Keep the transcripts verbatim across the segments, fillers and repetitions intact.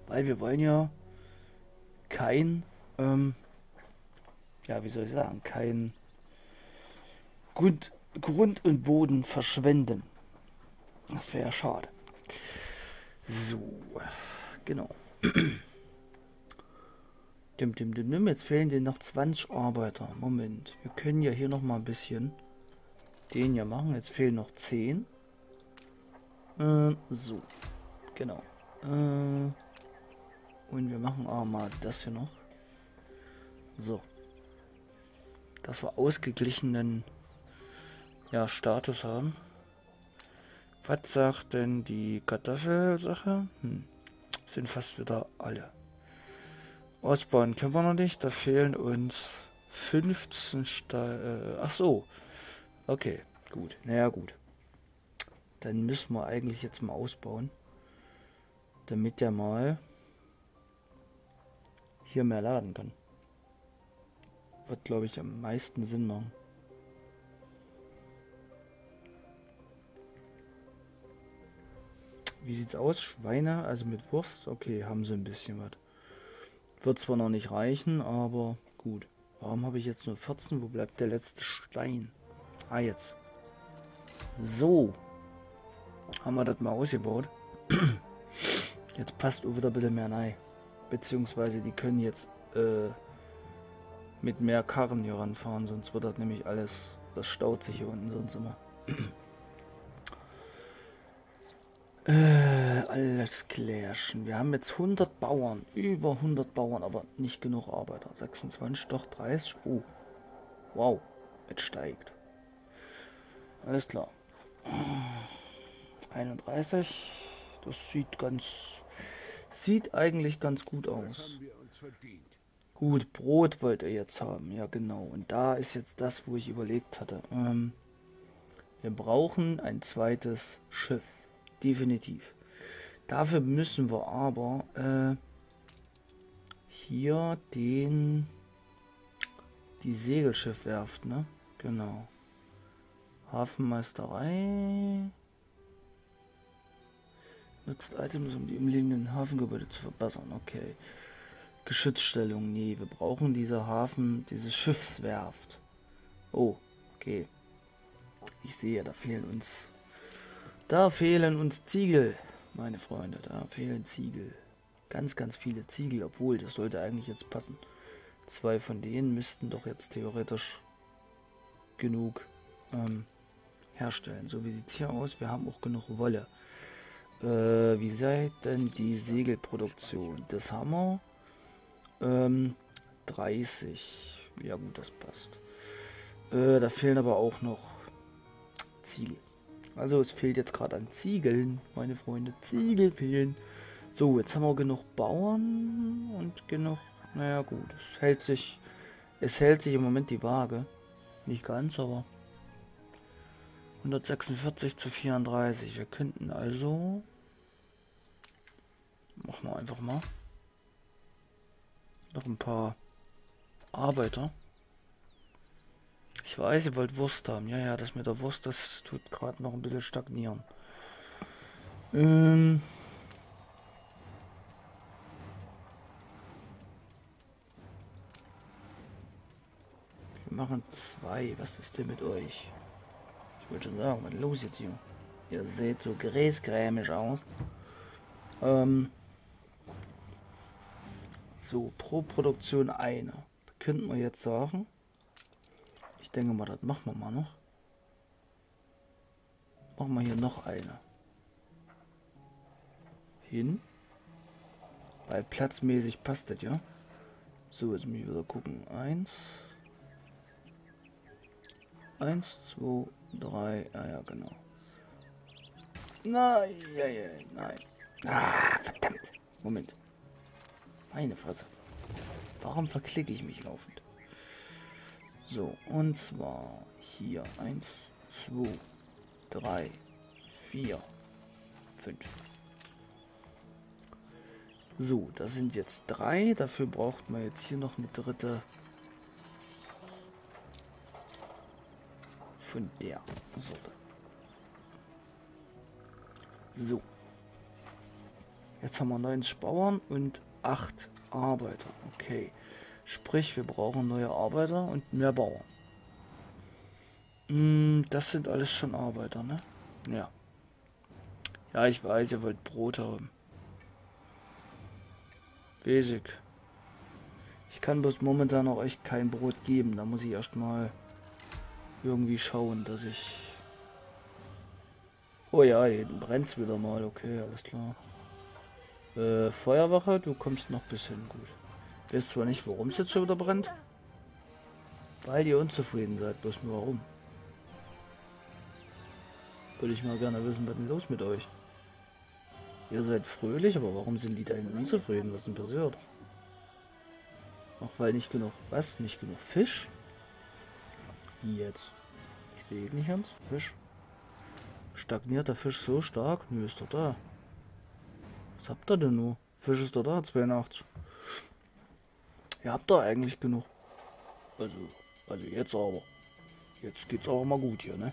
Weil wir wollen ja kein, ähm, ja, wie soll ich sagen, kein Grund, Grund und Boden verschwenden. Das wäre ja schade. So, genau. Dim, dim, dim, dim. Jetzt fehlen dir noch zwanzig Arbeiter. Moment, wir können ja hier noch mal ein bisschen den hier machen. Jetzt fehlen noch zehn. Äh, so, genau. Äh, und wir machen auch mal das hier noch. So. Dass wir ausgeglichenen ja, Status haben. Was sagt denn die Kartoffelsache? Hm. Sind fast wieder alle. Ausbauen können wir noch nicht. Da fehlen uns fünfzehn Steine. Äh, ach so. Okay, gut. Naja, gut. Dann müssen wir eigentlich jetzt mal ausbauen. Damit der mal hier mehr laden kann. Wird, glaube ich, am meisten Sinn machen. Wie sieht's aus? Schweine, also mit Wurst? Okay, haben sie ein bisschen was. Wird zwar noch nicht reichen, aber gut. Warum habe ich jetzt nur vierzehn? Wo bleibt der letzte Stein? Ah, jetzt. So. Haben wir das mal ausgebaut. Jetzt passt auch wieder ein bisschen mehr rein. Beziehungsweise die können jetzt äh, mit mehr Karren hier ranfahren, sonst wird das nämlich alles, das staut sich hier unten sonst immer. Äh, alles klärchen. Wir haben jetzt hundert Bauern, über hundert Bauern, aber nicht genug Arbeiter. sechsundzwanzig, doch dreißig. Oh, wow, es steigt. Alles klar. einunddreißig, das sieht ganz, sieht eigentlich ganz gut aus. Gut, Brot wollt ihr jetzt haben, ja genau. Und da ist jetzt das, wo ich überlegt hatte. Ähm, wir brauchen ein zweites Schiff. Definitiv. Dafür müssen wir aber äh, hier den die Segelschiffwerft, ne? Genau. Hafenmeisterei. Nutzt Items, um die umliegenden Hafengebäude zu verbessern. Okay. Geschützstellung. Nee, wir brauchen diese Hafen, diese Schiffswerft. Oh, okay. Ich sehe, da fehlen uns Da fehlen uns Ziegel, meine Freunde. Da fehlen Ziegel. Ganz, ganz viele Ziegel, obwohl, das sollte eigentlich jetzt passen. Zwei von denen müssten doch jetzt theoretisch genug ähm, herstellen. So, wie sieht es hier aus? Wir haben auch genug Wolle. Äh, wie seid denn die Segelproduktion? Das haben wir. Ähm, dreißig. Ja gut, das passt. Äh, da fehlen aber auch noch Ziegel. Also es fehlt jetzt gerade an Ziegeln, meine Freunde. Ziegel fehlen. So, jetzt haben wir genug Bauern und genug... Naja gut, es hält sich... Es hält sich im Moment die Waage. Nicht ganz, aber... hundertsechsundvierzig zu vierunddreißig. Wir könnten also... Machen wir einfach mal. Noch ein paar Arbeiter. Ich weiß, ihr wollt Wurst haben. Ja, ja, das mit der Wurst, das tut gerade noch ein bisschen stagnieren. Ähm... Wir machen zwei. Was ist denn mit euch? Ich wollte schon sagen, was ist los jetzt hier? Ihr seht so gräsgrämig aus. Ähm... So, pro Produktion eine. Könnten wir jetzt sagen. Ich denke mal, das machen wir mal noch. Machen wir hier noch eine. Hin. Weil platzmäßig passt das ja. So, jetzt muss ich wieder gucken. Eins. Eins, zwei, drei. Ah ja, genau. Nein, ja, ja, nein. Ah, verdammt. Moment. Meine Fresse. Warum verklicke ich mich laufend? So, und zwar hier eins, zwei, drei, vier, fünf. So, das sind jetzt drei. Dafür braucht man jetzt hier noch eine dritte von der Sorte. So. Jetzt haben wir neunzig Bauern und acht Arbeiter. Okay. Sprich, wir brauchen neue Arbeiter und mehr Bauern. Hm, das sind alles schon Arbeiter, ne? Ja. Ja, ich weiß, ihr wollt Brot haben. Basic. Ich kann bloß momentan auch euch kein Brot geben. Da muss ich erstmal irgendwie schauen, dass ich... Oh ja, hier brennt es wieder mal. Okay, alles klar. Äh, Feuerwache, du kommst noch bis hin. Gut. Ich weiß zwar nicht, warum es jetzt schon wieder brennt. Weil ihr unzufrieden seid. Bloß nur warum. Würde ich mal gerne wissen, was ist denn los mit euch? Ihr seid fröhlich, aber warum sind die da hinten unzufrieden? Was ist denn passiert? Auch weil nicht genug... Was? Nicht genug Fisch? Wie jetzt? Steht nicht ganz. Fisch. Stagniert der Fisch so stark? Nö, ist doch da. Was habt ihr denn nur? Fisch ist doch da, zweiundachtzig. Ihr habt doch eigentlich genug. Also, also jetzt aber. Jetzt geht's aber mal gut hier, ne?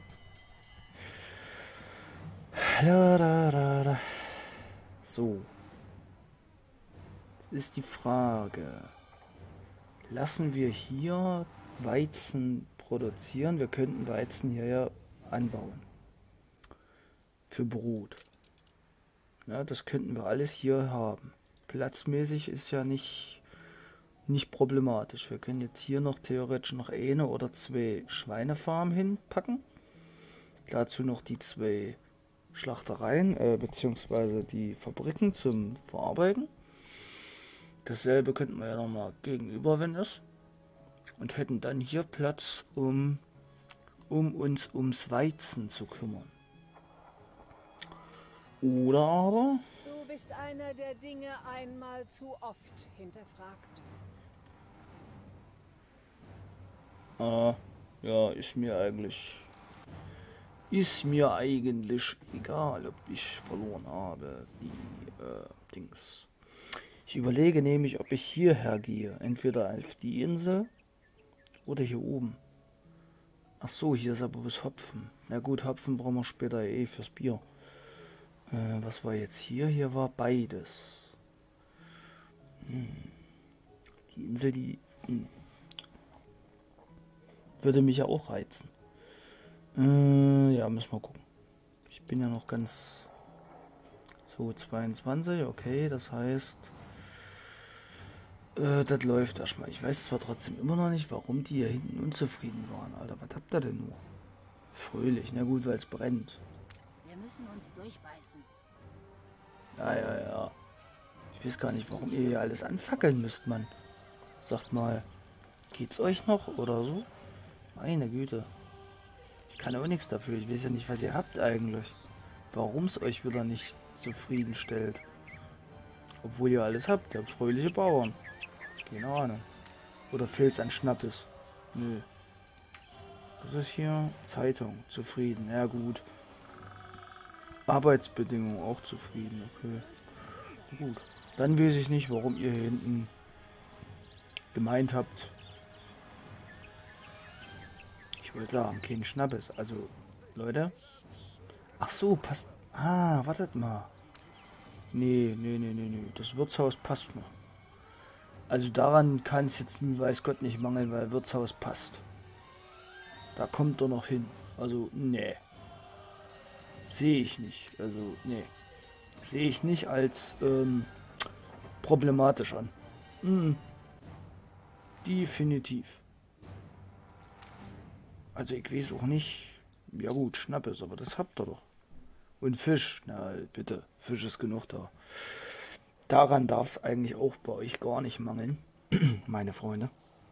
La, da, da, da. So. Jetzt ist die Frage. Lassen wir hier Weizen produzieren? Wir könnten Weizen hier ja anbauen. Für Brot. Ja, das könnten wir alles hier haben. Platzmäßig ist ja nicht, nicht problematisch. Wir können jetzt hier noch theoretisch noch eine oder zwei Schweinefarmen hinpacken. Dazu noch die zwei Schlachtereien, äh, beziehungsweise die Fabriken zum Verarbeiten. Dasselbe könnten wir ja nochmal gegenüber, wenn es. Und hätten dann hier Platz, um, um uns ums Weizen zu kümmern. Oder aber... Du bist einer, der Dinge einmal zu oft hinterfragt. Ah, ja, ist mir eigentlich... Ist mir eigentlich egal, ob ich verloren habe, die äh, Dings. Ich überlege nämlich, ob ich hierher gehe. Entweder auf die Insel oder hier oben. Ach so, hier ist aber bis Hopfen. Na gut, Hopfen brauchen wir später eh fürs Bier. Äh, was war jetzt hier? Hier war beides. Hm. Die Insel, die hm. würde mich ja auch reizen. Äh, ja, müssen wir gucken. Ich bin ja noch ganz... So, zweiundzwanzig, okay, das heißt... Äh, das läuft erstmal. Ich weiß zwar trotzdem immer noch nicht, warum die hier hinten unzufrieden waren. Alter, was habt ihr denn nur? Fröhlich, na gut, weil es brennt. Wir müssen uns durchbeißen. Ja, ja, ja. Ich weiß gar nicht, warum ihr hier alles anfackeln müsst, Mann. Sagt mal, geht's euch noch oder so? Meine Güte. Ich kann auch nichts dafür. Ich weiß ja nicht, was ihr habt eigentlich. Warum es euch wieder nicht zufriedenstellt. Obwohl ihr alles habt. Ihr habt fröhliche Bauern. Keine Ahnung. Oder fehlt's an Schnappes? Nö. Das ist hier Zeitung. Zufrieden. Ja gut. Arbeitsbedingungen auch zufrieden. Okay. Gut. Dann weiß ich nicht, warum ihr hier hinten gemeint habt. Ich wollte sagen, kein Schnappes. Also, Leute. Ach so, passt. Ah, wartet mal. Nee, nee, nee, nee, nee. Das Wirtshaus passt noch. Also daran kann es jetzt, weiß Gott, nicht mangeln, weil Wirtshaus passt. Da kommt er noch hin. Also, nee. Sehe ich nicht. Also, nee. Sehe ich nicht als ähm, problematisch an. Mhm. Definitiv. Also ich weiß auch nicht. Ja gut, Schnappes, aber das habt ihr doch. Und Fisch. Na bitte, Fisch ist genug da. Daran darf es eigentlich auch bei euch gar nicht mangeln. Meine Freunde.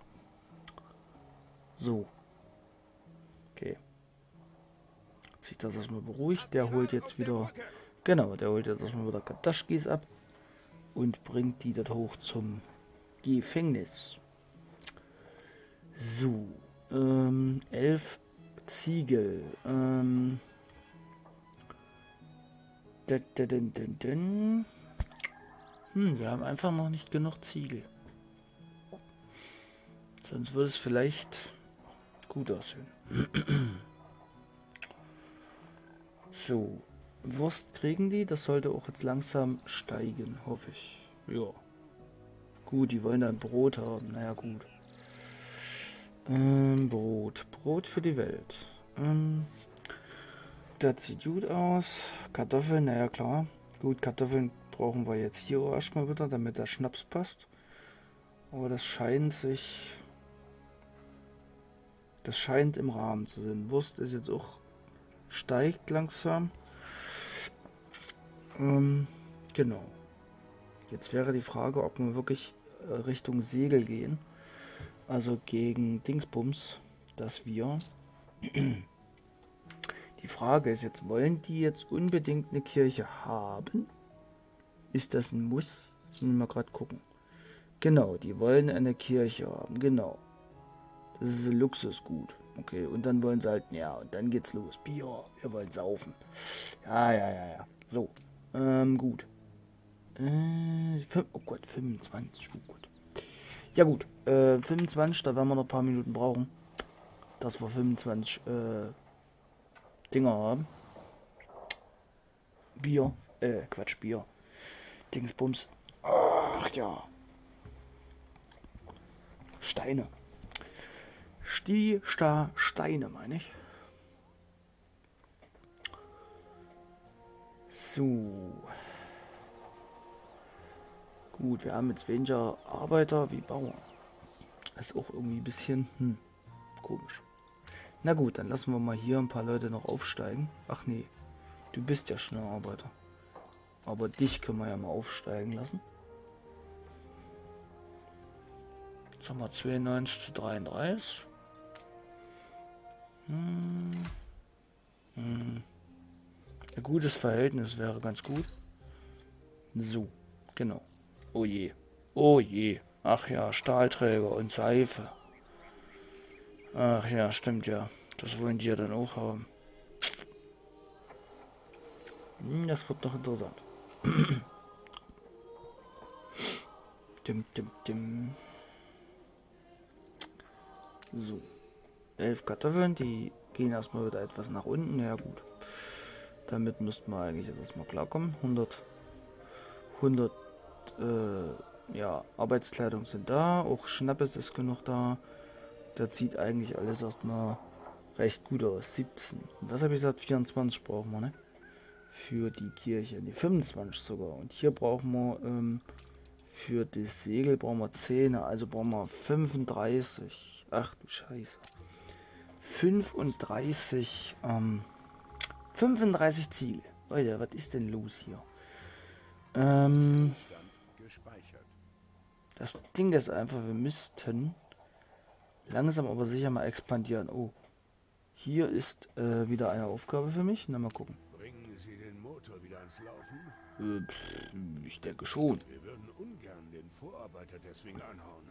So. Okay. Hat sich das erstmal beruhigt. Der holt jetzt wieder... Genau, der holt jetzt erstmal wieder Kadaschkis ab. Und bringt die dort hoch zum Gefängnis. So. Ähm, elf Ziegel. Ähm... Hm, wir haben einfach noch nicht genug Ziegel. Sonst würde es vielleicht gut aussehen. So. Wurst kriegen die. Das sollte auch jetzt langsam steigen, hoffe ich. Ja. Gut, die wollen dann Brot haben. Naja, gut. Ähm, Brot. Brot für die Welt. Ähm, das sieht gut aus. Kartoffeln, naja, klar. Gut, Kartoffeln brauchen wir jetzt hier erstmal wieder, damit der Schnaps passt. Aber das scheint sich... Das scheint im Rahmen zu sein. Wurst ist jetzt auch... steigt langsam. Ähm, genau. Jetzt wäre die Frage, ob wir wirklich äh, Richtung Segel gehen. Also gegen Dingsbums, dass wir... Die Frage ist jetzt, wollen die jetzt unbedingt eine Kirche haben? Ist das ein Muss? Jetzt müssen wir mal gerade gucken. Genau, die wollen eine Kirche haben, genau. Das ist ein Luxusgut. Okay, und dann wollen sie halt, ja, und dann geht's los. Bier, wir wollen saufen. Ja, ja, ja, ja. So, ähm, gut. Äh, oh Gott, fünfundzwanzig, oh Gott. Ja gut, äh, fünfundzwanzig, da werden wir noch ein paar Minuten brauchen, dass wir fünfundzwanzig, äh, Dinger haben. Bier, äh, Quatsch, Bier. Dingsbums. Ach ja. Steine. Sti-Sta Steine, meine ich. So. Gut, wir haben jetzt weniger Arbeiter wie Bauern. Das ist auch irgendwie ein bisschen hm, komisch. Na gut, dann lassen wir mal hier ein paar Leute noch aufsteigen. Ach nee, du bist ja schon ein Arbeiter. Aber dich können wir ja mal aufsteigen lassen. Jetzt haben wir zweiundneunzig zu dreiunddreißig. Hm. Hm. Ein gutes Verhältnis wäre ganz gut. So, genau. Oh je. Oh je. Ach ja, Stahlträger und Seife. Ach ja, stimmt ja. Das wollen die ja dann auch haben. Hm, das wird doch interessant. dim, dim, dim. So. Elf Kartoffeln, die gehen erstmal wieder etwas nach unten. Ja gut. Damit müssten wir eigentlich erstmal klarkommen. hundert, hundert äh, ja, Arbeitskleidung sind da. Auch Schnappes ist genug da. Das sieht eigentlich alles erstmal recht gut aus. siebzehn. Und was habe ich gesagt? vierundzwanzig brauchen wir, ne? Für die Kirche. Die fünfundzwanzig sogar. Und hier brauchen wir ähm, für das Segel brauchen wir zehn. Also brauchen wir fünfunddreißig. Ach du Scheiße. fünfunddreißig, ähm, fünfunddreißig Ziele. Leute, was ist denn los hier? Ähm, das Ding ist einfach, wir müssten langsam aber sicher mal expandieren. Oh, hier ist äh, wieder eine Aufgabe für mich. Na, mal gucken. Bringen Sie den Motor wieder ans Laufen? Äh, pff, ich denke schon. Wir würden ungern den Vorarbeiter deswegen anhauen.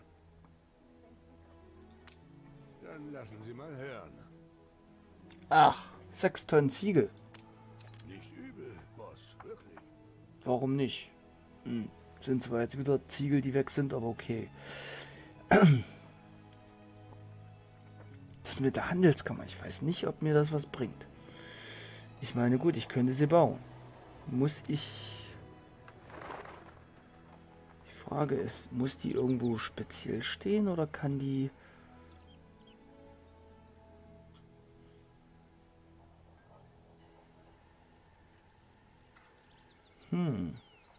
Dann lassen Sie mal hören. Ach, sechs Tonnen Ziegel. Nicht übel, Boss, wirklich. Warum nicht? Hm. Sind zwar jetzt wieder Ziegel, die weg sind, aber okay. Das mit der Handelskammer, ich weiß nicht, ob mir das was bringt. Ich meine, gut, ich könnte sie bauen. Muss ich... Die Frage ist, muss die irgendwo speziell stehen oder kann die... Hm...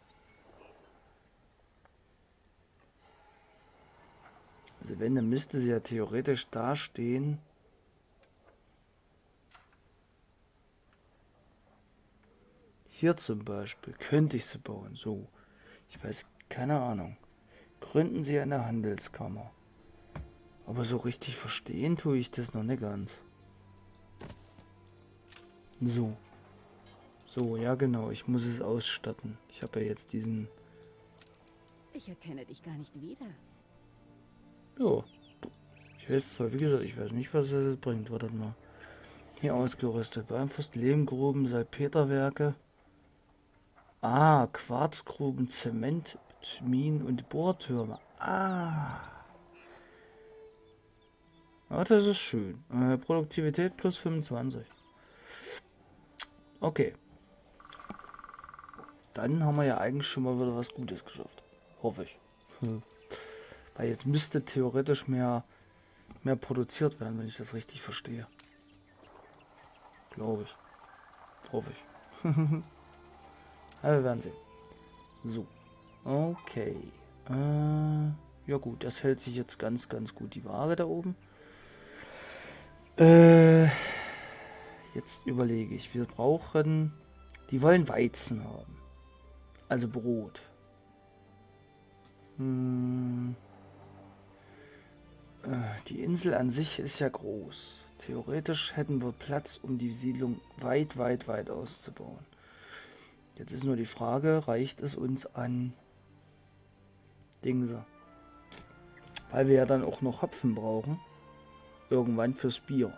Also wenn, dann müsste sie ja theoretisch dastehen. Hier zum Beispiel könnte ich sie bauen. So, ich weiß, keine Ahnung. Gründen Sie eine Handelskammer. Aber so richtig verstehen tue ich das noch nicht ganz. So. So, ja genau, ich muss es ausstatten. Ich habe ja jetzt diesen... Ich erkenne dich gar nicht wieder. Ja. Ich weiß zwar, wie gesagt, ich weiß nicht, was das bringt. Wartet mal. Hier ausgerüstet. Beeinflusst Lehmgruben, Salpeterwerke. Ah, Quarzgruben, Zement, Minen und Bohrtürme. Ah. Ah, das ist schön. Äh, Produktivität plus fünfundzwanzig. Okay. dann haben wir ja eigentlich schon mal wieder was Gutes geschafft. Hoffe ich. Hm. Weil jetzt müsste theoretisch mehr, mehr produziert werden, wenn ich das richtig verstehe. Glaube ich. Hoffe ich. Aber wir werden sehen. So. Okay. Äh, ja gut, das hält sich jetzt ganz, ganz gut die Waage da oben. Äh, jetzt überlege ich. Wir brauchen... Die wollen Weizen haben. Also Brot. Hm. Äh, die Insel an sich ist ja groß. Theoretisch hätten wir Platz, um die Siedlung weit, weit, weit auszubauen. Jetzt ist nur die Frage, reicht es uns an Dingse? Weil wir ja dann auch noch Hopfen brauchen. Irgendwann fürs Bier.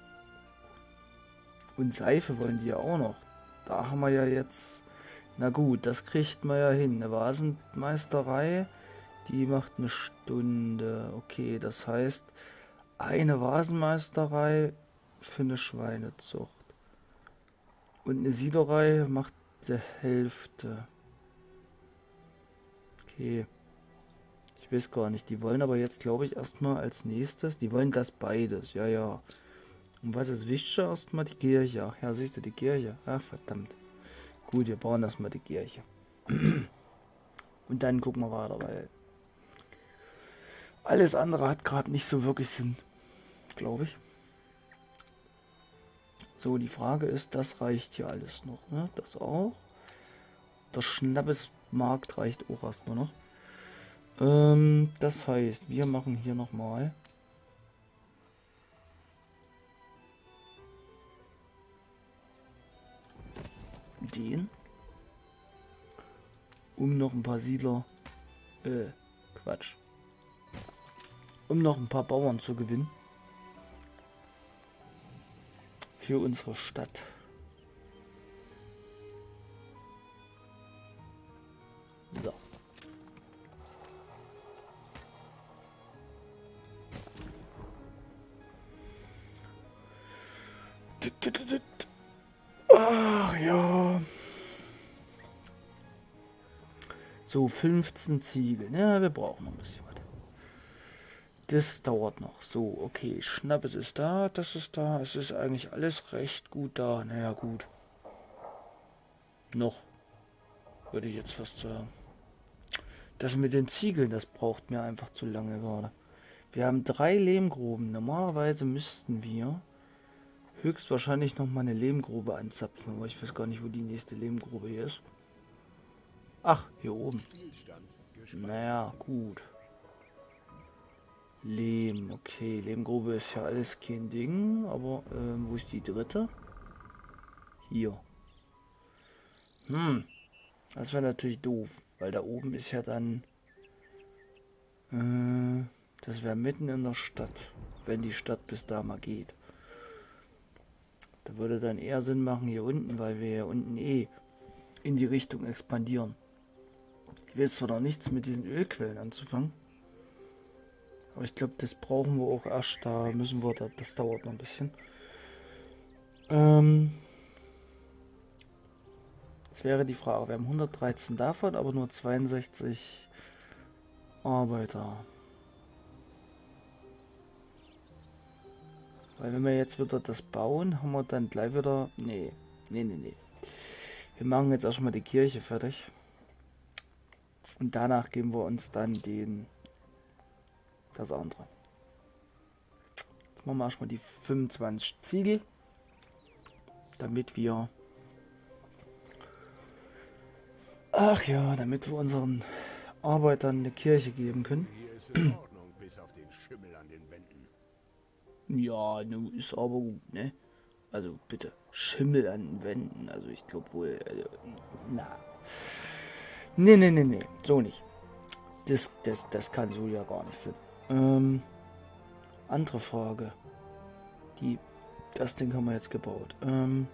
Und Seife wollen die ja auch noch. Da haben wir ja jetzt... Na gut, das kriegt man ja hin. Eine Vasenmeisterei, die macht eine Stunde. Okay, das heißt, eine Vasenmeisterei für eine Schweinezucht. Und eine Siederei macht die Hälfte. Okay. Ich weiß gar nicht. Die wollen aber jetzt, glaube ich, erstmal als nächstes. Die wollen das beides. Ja, ja. Und was ist wichtiger? Erstmal die Kirche. Ach ja, siehst du, die Kirche. Ach, verdammt. Gut, wir bauen erstmal die Kirche. Und dann gucken wir weiter, weil alles andere hat gerade nicht so wirklich Sinn. Glaube ich. So, die Frage ist, das reicht hier alles noch, ne? Das auch. Der Schnappesmarkt reicht auch erstmal noch. Ähm, das heißt, wir machen hier nochmal den, um noch ein paar Siedler, äh, Quatsch, um noch ein paar Bauern zu gewinnen für unsere Stadt. So. Ach ja. So, fünfzehn Ziegel. Ja, wir brauchen noch ein bisschen was. Das dauert noch. So, okay. Schnappes ist da, das ist da. Es ist eigentlich alles recht gut da. Naja, gut. Noch. Würde ich jetzt fast sagen. Das mit den Ziegeln, das braucht mir einfach zu lange gerade. Wir haben drei Lehmgruben. Normalerweise müssten wir höchstwahrscheinlich noch mal eine Lehmgrube anzapfen. Aber ich weiß gar nicht, wo die nächste Lehmgrube hier ist. Ach, hier oben. Naja, gut. Lehm, okay. Lehmgrube ist ja alles kein Ding. Aber ähm, wo ist die dritte? Hier. Hm. Das wäre natürlich doof. Weil da oben ist ja dann... Äh, das wäre mitten in der Stadt. Wenn die Stadt bis da mal geht. Da würde dann eher Sinn machen hier unten, weil wir ja unten eh in die Richtung expandieren. Ich weiß zwar noch nichts mit diesen Ölquellen anzufangen. Aber ich glaube, das brauchen wir auch erst. Da müssen wir, da, das dauert noch ein bisschen. Ähm, das wäre die Frage. Wir haben hundertdreizehn davon, aber nur zweiundsechzig Arbeiter. Weil wenn wir jetzt wieder das bauen, haben wir dann gleich wieder... Nee, nee, nee, nee. Wir machen jetzt erstmal die Kirche fertig. Und danach geben wir uns dann den... das andere. Jetzt machen wir erstmal die fünfundzwanzig Ziegel. Damit wir... Ach ja, damit wir unseren Arbeitern eine Kirche geben können. Hier ist in Ordnung, bis auf den Schimmel an den Wänden. Ja, nun ist aber gut, ne? Also bitte, Schimmel an den Wänden. Also ich glaube wohl, also, na. Ne, ne, ne, ne, so nicht. Das, das, das kann so ja gar nicht sein. Ähm, andere Frage. Die, das Ding haben wir jetzt gebaut. Ähm,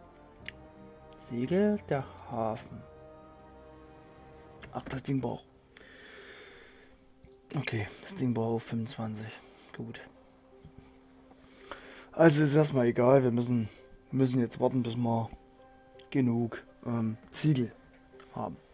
Segel, der Hafen. Ach, das Ding braucht. Okay, das Ding braucht fünfundzwanzig. Gut. Also ist erstmal egal, wir müssen, müssen jetzt warten, bis wir genug ähm, Ziegel haben.